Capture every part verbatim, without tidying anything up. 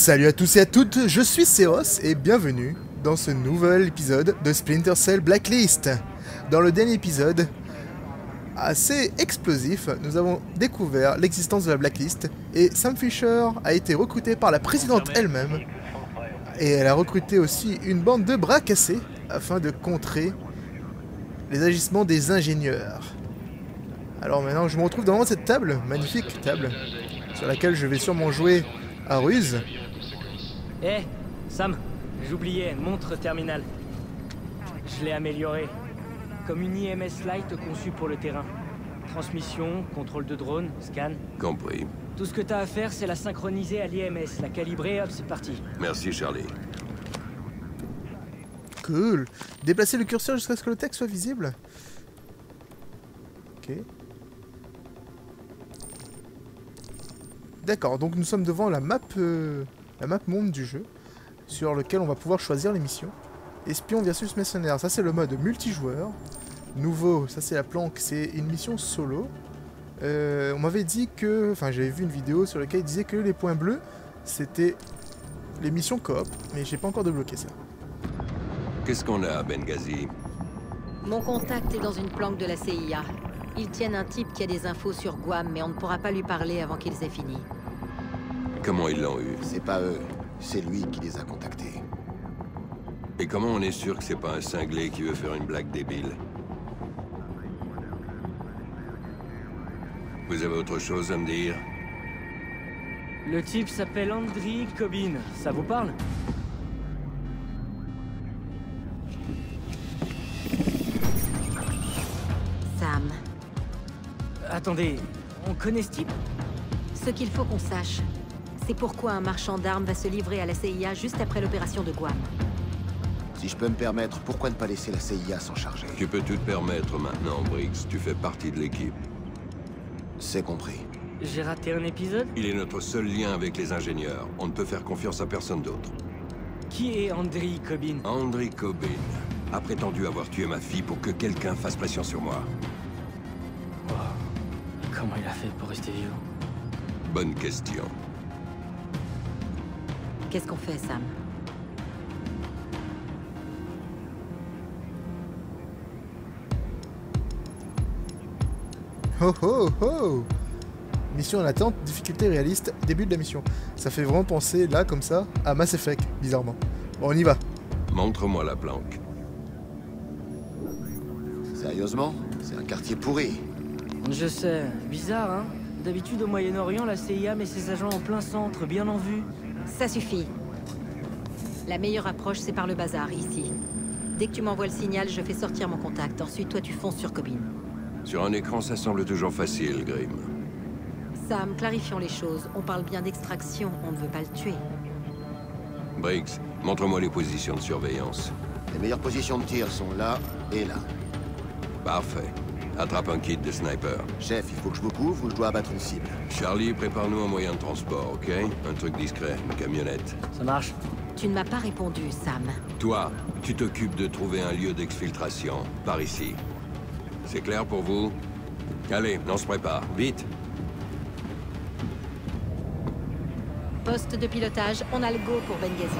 Salut à tous et à toutes, je suis Seos et bienvenue dans ce nouvel épisode de Splinter Cell Blacklist. Dans le dernier épisode, assez explosif, nous avons découvert l'existence de la Blacklist et Sam Fisher a été recruté par la présidente elle-même et elle a recruté aussi une bande de bras cassés afin de contrer les agissements des ingénieurs. Alors maintenant, je me retrouve devant cette table, magnifique table, sur laquelle je vais sûrement jouer à ruse. Eh, hey, Sam, j'oubliais, montre terminale. Je l'ai améliorée. Comme une I M S Lite conçue pour le terrain. Transmission, contrôle de drone, scan. Compris. Tout ce que t'as à faire, c'est la synchroniser à l'I M S, la calibrer, hop, c'est parti. Merci, Charlie. Cool. Déplacer le curseur jusqu'à ce que le texte soit visible. Ok. D'accord, donc nous sommes devant la map, euh, la map monde du jeu, sur lequel on va pouvoir choisir les missions. Espion versus mercenaire, ça c'est le mode multijoueur. Nouveau, ça c'est la planque, c'est une mission solo. Euh, on m'avait dit que, enfin j'avais vu une vidéo sur laquelle il disait que les points bleus, c'était les missions coop, mais j'ai pas encore débloqué ça. Qu'est-ce qu'on a à Benghazi? Mon contact est dans une planque de la C I A. Ils tiennent un type qui a des infos sur Guam, mais on ne pourra pas lui parler avant qu'ils aient fini. Comment ils l'ont eu? C'est pas eux, c'est lui qui les a contactés. Et comment on est sûr que c'est pas un cinglé qui veut faire une blague débile? Vous avez autre chose à me dire? Le type s'appelle Andriy Kobin, ça vous parle? Sam. Attendez, on connaît ce type? Ce qu'il faut qu'on sache, c'est pourquoi un marchand d'armes va se livrer à la C I A juste après l'opération de Guam. Si je peux me permettre, pourquoi ne pas laisser la C I A s'en charger? Tu peux tout te permettre maintenant, Briggs. Tu fais partie de l'équipe. C'est compris. J'ai raté un épisode? Il est notre seul lien avec les ingénieurs. On ne peut faire confiance à personne d'autre. Qui est Andriy Kobin? Andriy Kobin a prétendu avoir tué ma fille pour que quelqu'un fasse pression sur moi. Oh. Comment il a fait pour rester vivant? Bonne question. Qu'est-ce qu'on fait, Sam? Oh oh oh! Mission en attente, difficulté réaliste, début de la mission. Ça fait vraiment penser, là, comme ça, à Mass Effect, bizarrement. Bon, on y va. Montre-moi la planque. Sérieusement? C'est un quartier pourri. Je sais, bizarre, hein? D'habitude, au Moyen-Orient, la C I A met ses agents en plein centre, bien en vue. Ça suffit. La meilleure approche, c'est par le bazar, ici. Dès que tu m'envoies le signal, je fais sortir mon contact. Ensuite, toi, tu fonces sur Kobin. Sur un écran, ça semble toujours facile, Grim. Sam, clarifions les choses. On parle bien d'extraction, on ne veut pas le tuer. Briggs, montre-moi les positions de surveillance. Les meilleures positions de tir sont là et là. Parfait. Attrape un kit de sniper. Chef, il faut que je vous couvre ou je dois abattre une cible? Charlie, prépare-nous un moyen de transport, ok? Un truc discret, une camionnette. Ça marche? Tu ne m'as pas répondu, Sam. Toi, tu t'occupes de trouver un lieu d'exfiltration, par ici. C'est clair pour vous? Allez, on se prépare, vite! Poste de pilotage, on a le go pour Benghazi.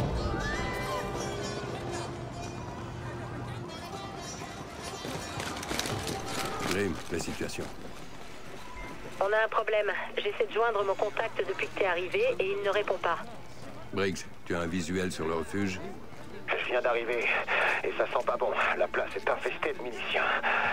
Grim, la situation. On a un problème. J'essaie de joindre mon contact depuis que t'es arrivé et il ne répond pas. Briggs, tu as un visuel sur le refuge? Je viens d'arriver et ça sent pas bon. La place est infestée de miliciens.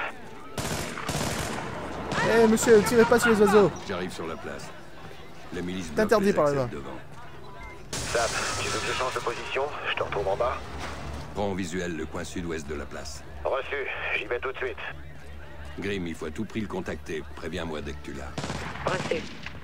Eh hey, monsieur, ne tirez pas sur les oiseaux. J'arrive sur la place. La milice C'est interdit par là-bas. Sam, tu veux que je change de position? Je te retrouve en bas. Prends en visuel le coin sud-ouest de la place. Reçu, j'y vais tout de suite. Grim, il faut à tout prix le contacter. Préviens-moi dès que tu l'as. Reçu.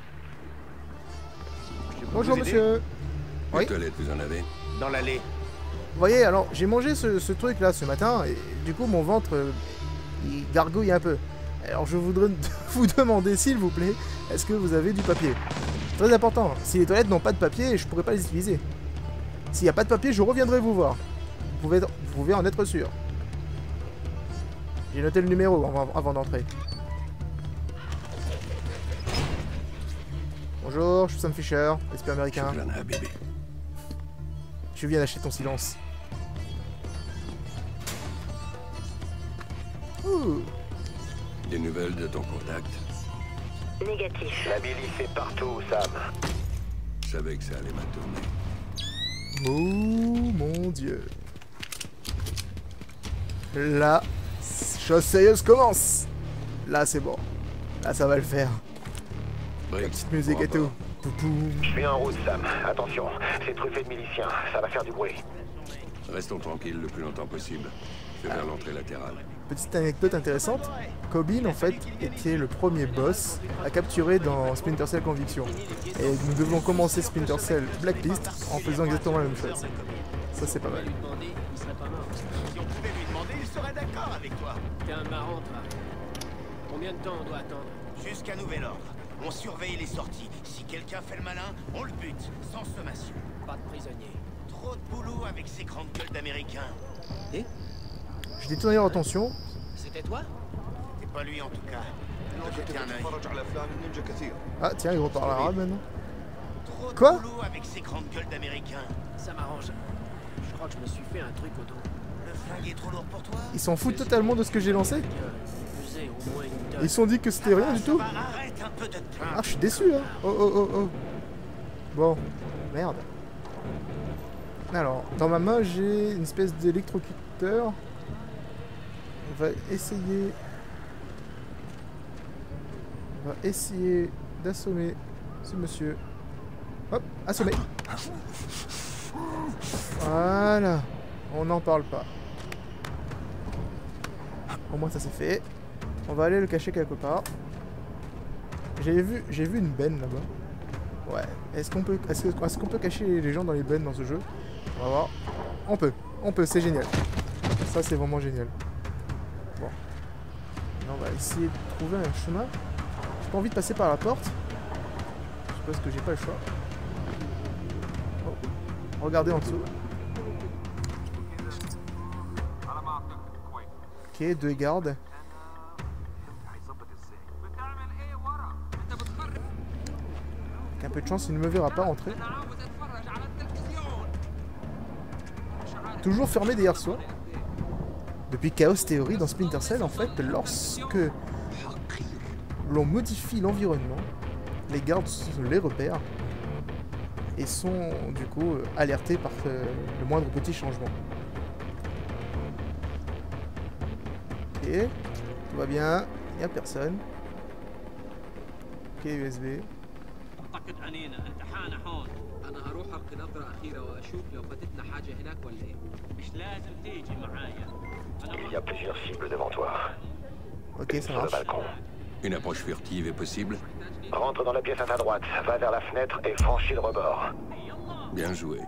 Bonjour monsieur. Les Oui. toilettes, vous en avez? Dans l'allée. Vous voyez, alors, j'ai mangé ce, ce truc là ce matin, et du coup mon ventre, euh, il gargouille un peu. Alors je voudrais vous demander, s'il vous plaît, est-ce que vous avez du papier? Très important, si les toilettes n'ont pas de papier, je pourrais pas les utiliser. S'il n'y a pas de papier, je reviendrai vous voir. Vous pouvez, vous pouvez en être sûr. J'ai noté le numéro avant, avant d'entrer. Bonjour, je suis Sam Fisher, esprit américain. شكراً حبيبي. Je viens d'acheter ton silence. Ouh. Des nouvelles de ton contact? Négatif. La milice est partout, Sam. Je savais que ça allait mal tourner. Oh mon dieu. La chose sérieuse commence. Là c'est bon. Là ça va le faire. La Briggs, petite musique et pour tout. rapport. Poupoum. Je suis en route, Sam. Attention, c'est truffé de miliciens. Ça va faire du bruit. Restons tranquilles le plus longtemps possible. Je vais vers l'entrée latérale. Petite anecdote intéressante. Cobbin en fait était le premier boss à capturer dans Splinter Cell Conviction. Et nous devons commencer Splinter Cell Blacklist en faisant exactement la même chose. Ça c'est pas mal. Si on pouvait lui demander, il serait d'accord avec toi. T'es un marrant, toi. Combien de temps on doit attendre? Jusqu'à nouvel ordre. On surveille les sorties. Si quelqu'un fait le malin, on le bute, sans sommation. Pas de prisonniers. Trop de boulot avec ces grandes gueules d'Américains. Je détourne leur attention. C'était toi? C'est pas lui en tout cas. T'as jeté un œil. Ah tiens, il reparle arabe maintenant. Trop de Quoi boulot avec ces grandes gueules d'Américains. Ça m'arrange. Je crois que je me suis fait un truc au dos. Le flingue est trop lourd pour toi. Ils s'en foutent totalement de ce que j'ai lancé. Pesait au moins une tonne. Ils se sont dit que c'était rien du tout. Bah, arrête un peu de te plaindre. Ah, je suis déçu là. Oh oh oh oh. Bon, merde. Alors, dans ma main, j'ai une espèce d'électrocuteur. On va essayer. On va essayer d'assommer ce monsieur. Hop, assommé. Voilà. On n'en parle pas. Au moins ça c'est fait. On va aller le cacher quelque part. J'ai vu, j'ai vu une benne là-bas. Ouais. Est-ce qu'on peut, est-ce que- est-ce qu'on peut cacher les gens dans les bennes dans ce jeu? On va voir. On peut, on peut, c'est génial. Ça c'est vraiment génial. Bon. Là, on va essayer de trouver un chemin. J'ai pas envie de passer par la porte. Je suppose que j'ai pas le choix. Oh. Regardez en dessous. Ok, deux gardes. Avec un peu de chance, il ne me verra pas rentrer. Toujours fermé derrière soi. Depuis Chaos Theory dans Splinter Cell, en fait, lorsque l'on modifie l'environnement, les gardes les repèrent et sont du coup alertés par euh, le moindre petit changement. Ok, tout va bien, il n'y a personne. Ok, U S B. اعتقد انينا انت حانة هون. انا هروح القي نظرة اخيرة واشوف لو فاتتنا حاجة هناك ولا ايه. مش لازم تيجي معايا. Il y a plusieurs cibles devant toi. Ok, ça Sur le marche. balcon. Une approche furtive est possible? Rentre dans la pièce à ta droite, va vers la fenêtre et franchis le rebord. Bien joué.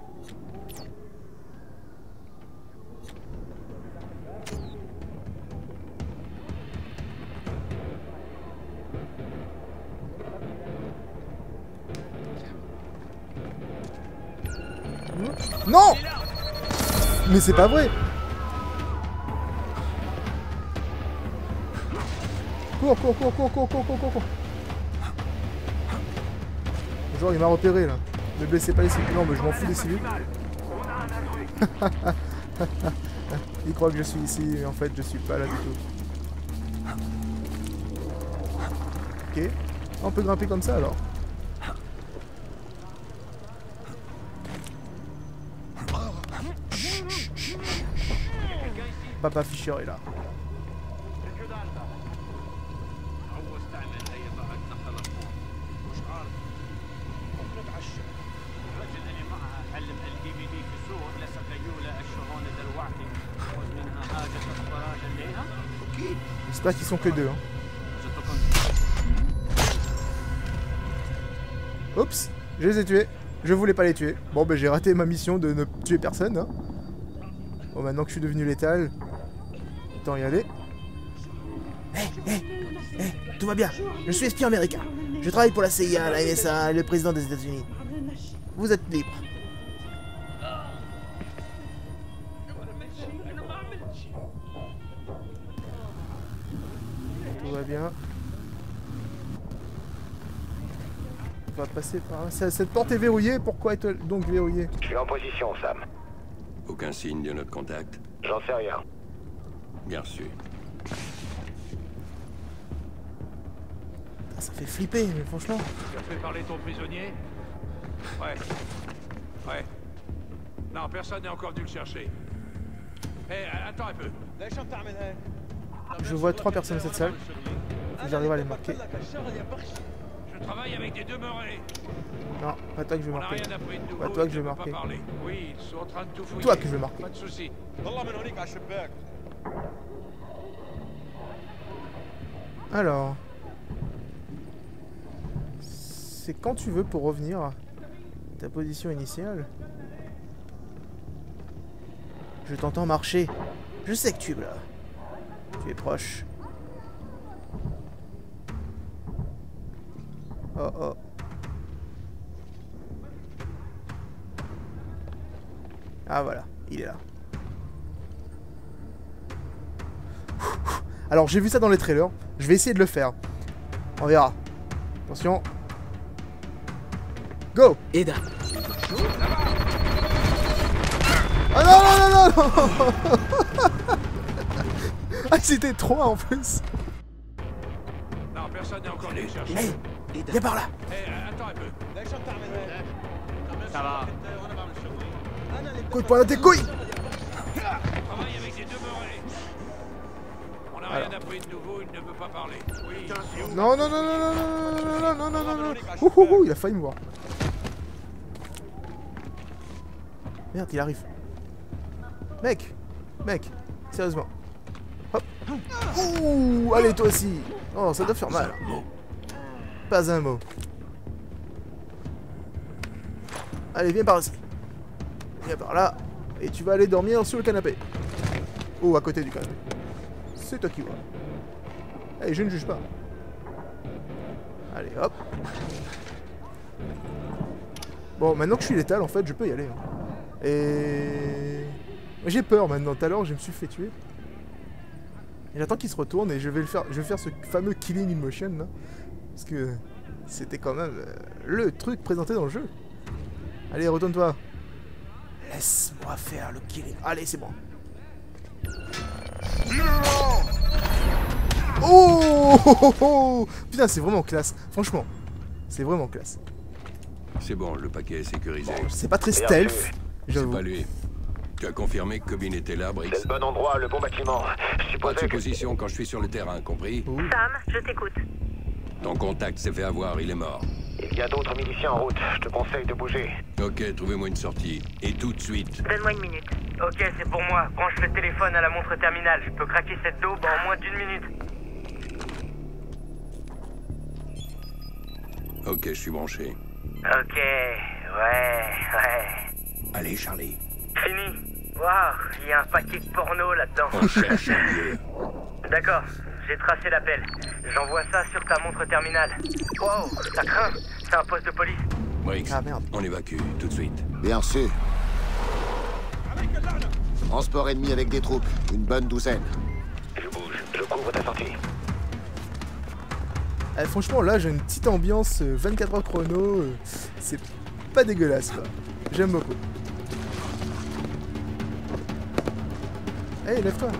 Non! Mais c'est pas vrai! Cours, cours, cours, cours, cours, cours, cours, cours, cours. Genre, il m'a repéré là. Ne blessez pas les civils. Non, mais je m'en fous des civils. Il croit que je suis ici, mais en fait, je suis pas là du tout. Ok. On peut grimper comme ça alors. Papa Fischer est là. هو استعمل اي بعد نقل الطول. مش عارف. نتعشى. الرجل اللي معها علم الدي في دي في السوق لسقيوله الشهون دلوعتي. خذ منها حاجة الفراج الليها. اوكي. J'espère qu'ils sont que deux. Hein. Oups, je les ai tués. Je voulais pas les tuer. Bon, ben j'ai raté ma mission de ne tuer personne. Hein. Bon, maintenant que je suis devenu létal, autant y aller. Hé, hé, hé, tout va bien. Je suis espion américain. Je travaille pour la C I A, la N S A, le président des États-Unis. Vous êtes libre. Tout va bien. va passer par là. Cette porte est verrouillée, pourquoi est-elle donc verrouillée? Je suis en position, Sam. Aucun signe de notre contact? J'en sais rien. Bien reçu. Ah, ça fait flipper, mais franchement. Tu as fait parler ton prisonnier? Ouais. Ouais. Non, personne n'est encore venu le chercher. Hé, attends un peu. Je vois trois personnes dans cette salle. Faut que j'arrive à les marquer. Je travaille avec des demeurés. Non, pas toi que je vais On n'a marquer. rien appris de nouveau. Pas toi que je ils vais ne peuvent marquer. pas parler. Oui, ils sont en train de tout fouiller. Toi que je vais marquer. Pas de soucis. Alors. C'est quand tu veux pour revenir à ta position initiale. Je t'entends marcher. Je sais que tu es là. Tu es proche. Oh oh. Ah voilà, il est là. Alors j'ai vu ça dans les trailers. Je vais essayer de le faire. On verra. Attention. Go! Eda. Ah non non non non non. Ah c'était trois en plus. Non, personne n'est encore venu le chercher. Hey, viens par là. Hé, attends un peu. Ça va. Coup de poing dans tes couilles. Je travaille avec des demeurés. On n'a rien Alors. appris de nouveau, il ne veut pas parler. Oui. Non non non non non non non non non non non. Ouh ouh ouh, il a failli me voir. Merde, il arrive. Mec, mec, sérieusement. Hop. Ouh, allez toi aussi. Oh, ça doit faire mal. Pas un mot. Allez, viens par ici. Viens par là. Et tu vas aller dormir sur le canapé. Ou à côté du canapé. C'est toi qui vois. Allez, je ne juge pas. Allez, hop. Bon, maintenant que je suis létal, en fait, je peux y aller. Hein. Et... J'ai peur maintenant. Tout à l'heure, je me suis fait tuer. Et j'attends qu'il se retourne et je vais le faire. Je vais faire ce fameux killing in motion là. Parce que c'était quand même euh, le truc présenté dans le jeu. Allez, retourne-toi. Laisse-moi faire le killing. Allez, c'est bon. Oh, oh, oh, oh. Putain, c'est vraiment classe. Franchement, c'est vraiment classe. C'est bon, le paquet est sécurisé. C'est pas très Bien stealth, sûr. C'est j'avoue. pas lui. Tu as confirmé que Cobbin était là, Briggs? C'est le bon endroit, le bon bâtiment. Je Pas de supposais que... supposition quand je suis sur le terrain, compris? Ouh. Sam, je t'écoute. Ton contact s'est fait avoir, il est mort. Il y a d'autres miliciens en route. Je te conseille de bouger. Ok, trouvez-moi une sortie. Et tout de suite. Donne-moi une minute. Ok, c'est pour moi. Branche le téléphone à la montre terminale. Je peux craquer cette daube en moins d'une minute. Ok, je suis branché. Ok, ouais, ouais. Allez, Charlie. Fini. Waouh, il y a un paquet de porno là-dedans. On cherche un lieu. D'accord, j'ai tracé l'appel. J'envoie ça sur ta montre terminale. Wow, ça craint. C'est un poste de police. Briggs, Ah, merde. on évacue, tout de suite. Bien sûr. Transport ennemi avec des troupes. Une bonne douzaine. Je bouge. Je couvre ta sortie. Eh, franchement, là, j'ai une petite ambiance euh, vingt-quatre heures chrono. euh, c'est pas dégueulasse, quoi. J'aime beaucoup. Hey, lève-toi.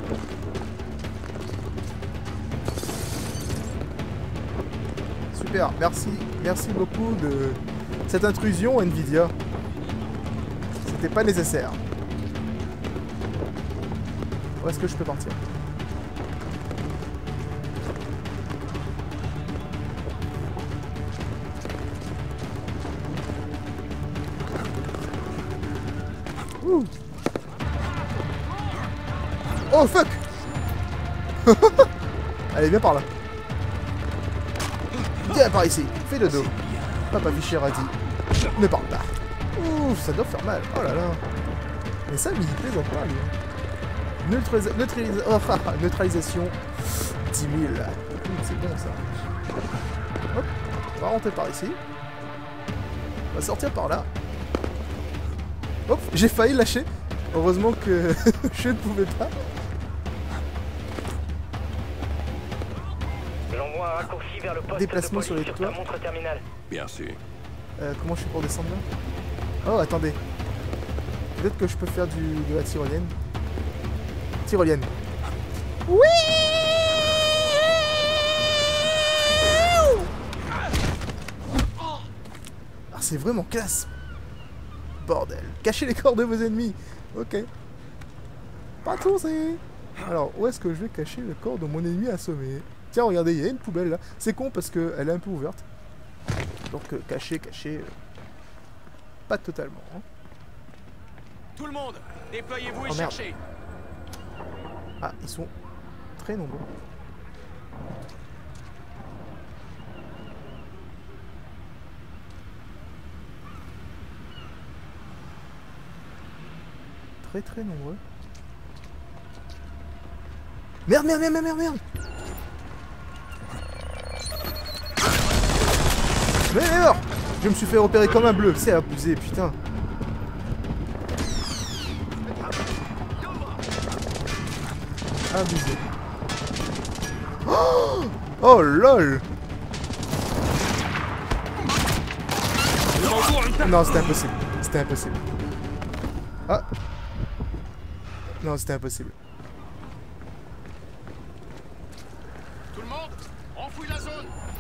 Super, merci. Merci beaucoup de cette intrusion, Nvidia. C'était pas nécessaire. Où est-ce que je peux partir? Ouh. Oh fuck. Allez, viens par là. Viens par ici. Fais le dos. Papa Fischer a dit ne parle pas. Ouh, ça doit faire mal. Oh là là. Mais ça, il plaisante pas, lui. Neutralisa neutralisa oh, neutralisation dix mille. Ouh, c'est bon ça. Hop. On va rentrer par ici. On va sortir par là. Hop, j'ai failli lâcher. Heureusement que je ne pouvais pas. J'envoie un raccourci vers le poste Déplacement de sur police les sur ta toits. montre terminale. Bien sûr. Euh, comment je fais pour descendre là? Oh, attendez. Peut-être que je peux faire du, de la tyrolienne. Tyrolienne. Oui! Ah, c'est vraiment classe. Bordel. Cachez les corps de vos ennemis. Ok. Pas tout, c'est... Alors, où est-ce que je vais cacher le corps de mon ennemi assommé? Tiens, regardez, il y a une poubelle là. C'est con parce qu'elle est un peu ouverte. Donc, euh, cacher, cacher... Euh, pas totalement. Hein. Tout le monde, déployez-vous et Oh, merde. cherchez. Ah, ils sont très nombreux. Très très nombreux. Merde, merde, merde, merde, merde. Mais merde. Je me suis fait repérer comme un bleu. C'est abusé, putain. Abusé. Oh, oh lol. Non, c'était impossible. C'était impossible. Ah. Non, c'était impossible. Tout le monde, on fouille la zone.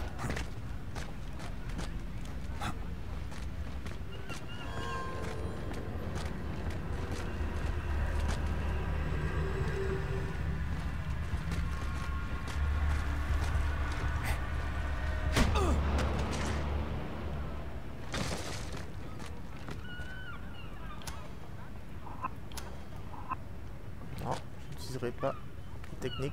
Non, je n'utiliserai pas de technique.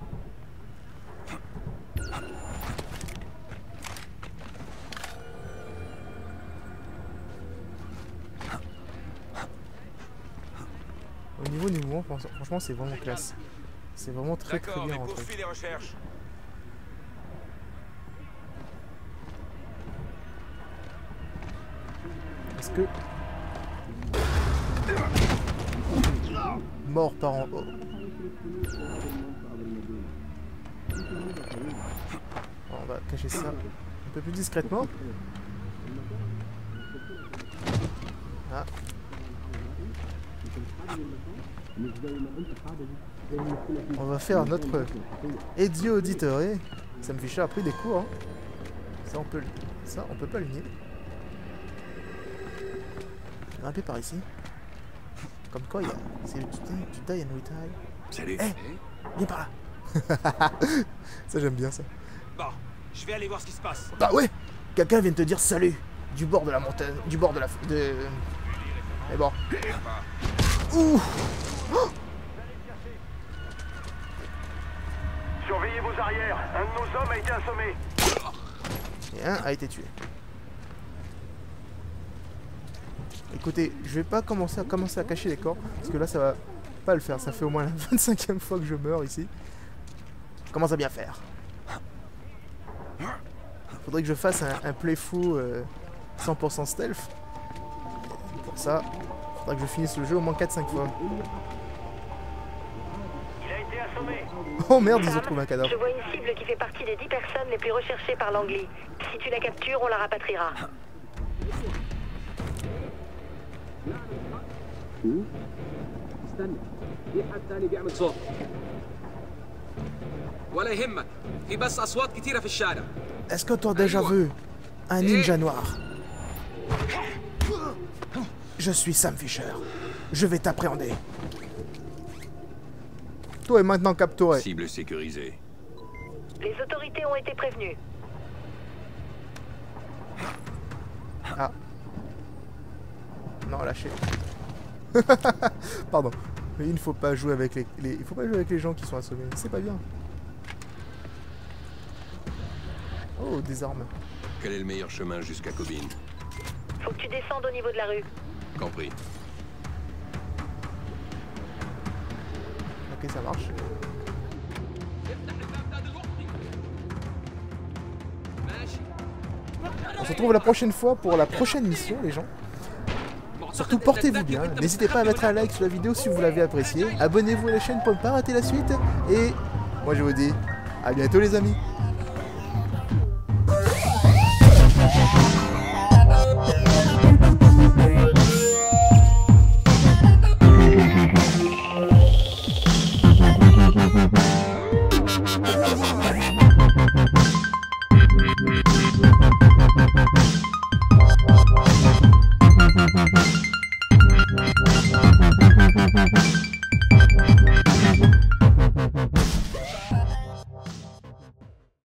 Au niveau des mouvements, franchement, c'est vraiment classe. C'est vraiment très très bien rentré. les recherches. Est-ce que... Mort par en haut. Bon, on va cacher ça un peu plus discrètement. Ah. On va faire notre Ezio Auditore. Ça me fait cher, a pris des coups. Hein. Ça, on peut, ça, on peut pas le nier. Grimper par ici. Comme quoi, il y a. C'est du die and retire. Salut. Eh, viens par là. Ça, j'aime bien ça. Bon, je vais aller voir ce qui se passe. Bah ouais. Quelqu'un vient de te dire salut du bord de la montagne, du bord de la. De... Mais bon. Ouh. Oh. Surveillez vos arrières. Un de nos hommes a été assommé. Et un a été tué. Écoutez, je vais pas commencer à commencer à cacher les corps, parce que là ça va pas le faire. Ça fait au moins la vingt-cinquième fois que je meurs ici. Je commence à bien faire. Faudrait que je fasse un, un playthrough euh, cent pour cent stealth. Pour ça, faudrait que je finisse le jeu au moins quatre cinq fois. Il a été assommé. Oh merde, ils ont trouvé un cadavre. Je vois une cible qui fait partie des dix personnes les plus recherchées par l'Angly. Si tu la captures, on la rapatriera. Est-ce que tu as déjà vu un ninja noir? Je suis Sam Fisher. Je vais t'appréhender. Toi est maintenant capturé. Cible sécurisée. Les autorités ont été prévenues. Ah. Non, lâchez. Pardon. Mais il ne faut pas jouer avec les, les... Il faut pas jouer avec les gens qui sont assommés. C'est pas bien. Oh, des armes. Quel est le meilleur chemin jusqu'à Kobin? Faut que tu descendes au niveau de la rue. Compris. Ok, ça marche. On se retrouve la prochaine fois pour la prochaine mission, les gens. Surtout, portez-vous bien. N'hésitez pas à mettre un like sur la vidéo si vous l'avez appréciée. Abonnez-vous à la chaîne pour ne pas rater la suite. Et moi, je vous dis à bientôt, les amis. Bye.